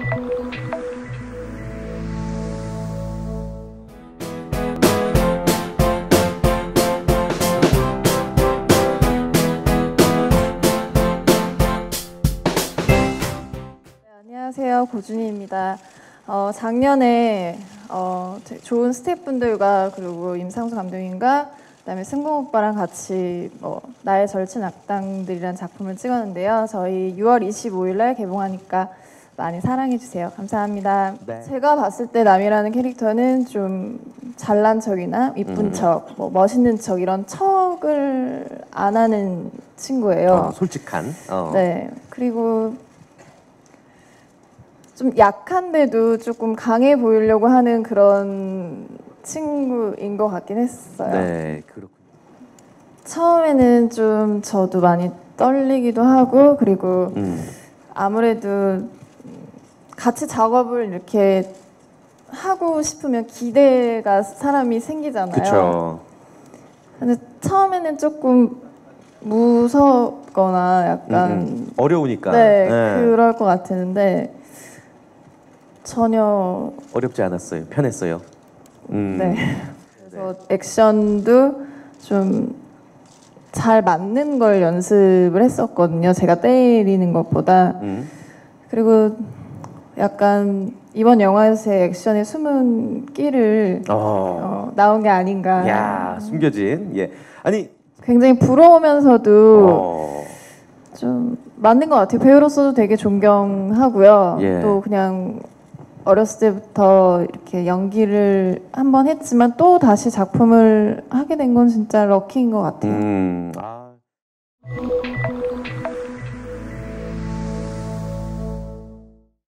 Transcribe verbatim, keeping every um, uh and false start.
안녕하세요, 고준희입니다. 어, 작년에 어, 좋은 스태프분들과 그리고 임상수 감독님과 그다음에 승봉 오빠랑 같이 뭐 나의 절친 악당들이라는 작품을 찍었는데요. 저희 유월 이십오일날 개봉하니까 많이 사랑해주세요. 감사합니다. 네. 제가 봤을 때 남이라는 캐릭터는 좀 잘난 척이나 이쁜 음. 척, 뭐 멋있는 척 이런 척을 안 하는 친구예요. 어, 솔직한. 어. 네. 그리고 좀 약한데도 조금 강해 보이려고 하는 그런 친구인 것 같긴 했어요. 네, 그렇군요. 처음에는 좀 저도 많이 떨리기도 하고 그리고 음. 아무래도 같이 작업을 이렇게 하고 싶으면 기대가 사람이 생기잖아요. 그렇죠. 근데 처음에는 조금 무섭거나 약간 음, 음. 어려우니까. 네, 네, 그럴 것 같았는데 전혀 어렵지 않았어요. 편했어요. 음. 네. 그래서 액션도 좀 잘 맞는 걸 연습을 했었거든요. 제가 때리는 것보다. 음. 그리고 약간 이번 영화에서의 액션의 숨은 끼를 어. 어, 나온 게 아닌가. 야, 숨겨진. 예. 아니. 굉장히 부러우면서도 어. 좀 맞는 것 같아요. 배우로서도 되게 존경하고요. 예. 또 그냥 어렸을 때부터 이렇게 연기를 한 번 했지만 또 다시 작품을 하게 된 건 진짜 럭키인 것 같아요. 음. 아.